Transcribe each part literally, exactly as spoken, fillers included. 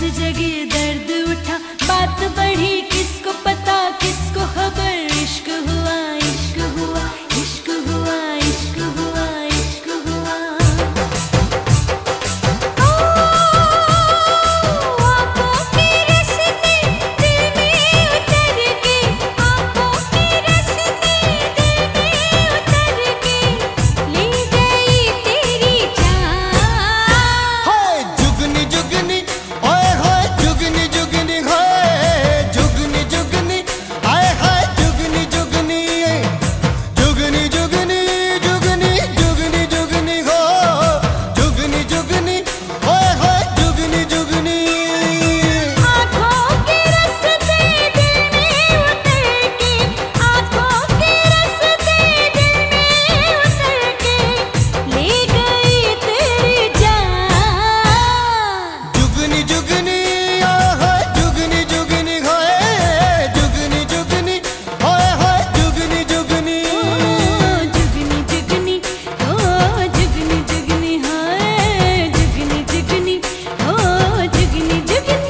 जगे दर्द उठा, बात बढ़ी किसको पता किसको खबर। इश्क हुआ इश्क हुआ इश्क हुआ इश्क हुआ इश्क हुआ। ओ आँखों के रस्ते दिल में उतर के, आँखों के रस्ते दिल में उतर के ले गई तेरी जान। हाय जुगनी जुगनी ओए होए जुगनी जुगनी हाय जुगनी जुगनी आए हाय जुगनी जुगनी जुगनी जुगनी जुगनी जुगनी जुगनी हो जुगनी जुगनी ओए होए जुगनी जुगनी। आँखों के रस्ते दिल में उतर के, आँखों के रस्ते दिल में उतर के ले गई तेरी जान। जुगनी जुगनी आए हाय जुगनी जुगनी हाय जुगनी जुगनी ओए होए जुगनी जुगनी। जुगनी जुगनी ओ जुगनी जुगनी हाय जुगनी जुगनी ओ जुगनी जुगनी।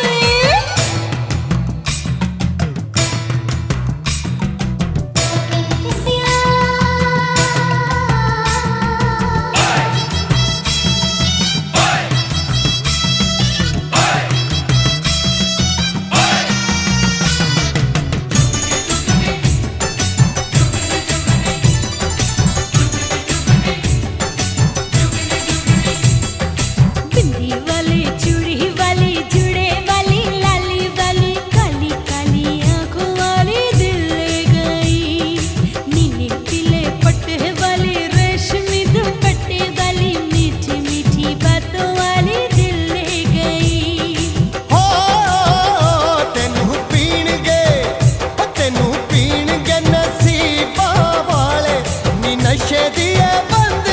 बिंदी वाली चूड़ी वाली जुड़े वाली लाली वाली काली काली आंखों वाली दिल ले गई। नीले पीले पट्टे वाली रेशमी दुपट्टे वाली मीठी मीठी बातों वाली दिल ले गई। हो तेनू पीणगे तेनू पीणगे नसीबा वाले नी नशे दिए बंद